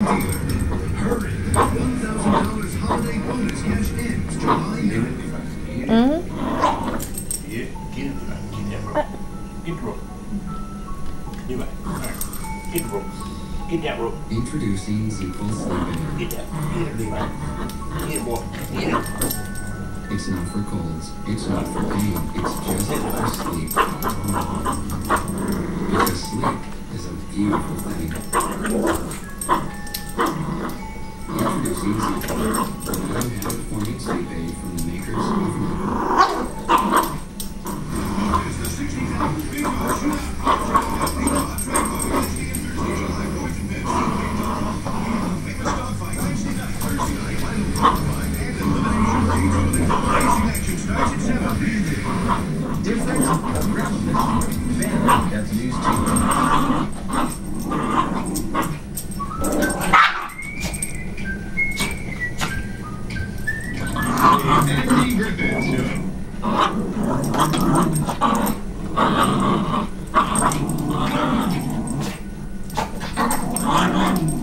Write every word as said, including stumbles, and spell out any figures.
Hurry! one thousand dollars holiday bonus cash ends July ninth. Mm-hmm. Yeah, get it, get that rope. Get the rope. You right. Get the rope. Get that rope. Introducing ZzzQuil Sleeping. Get that. Get it, Levi. Get it, boy. Get it. It's not for colds. It's not for pain. It's just for sleep. Because sleep is a beautiful thing. Introducing ZzzQuil, the new habit-forming sleep aid from the makers of different that's used to Andy Griffith.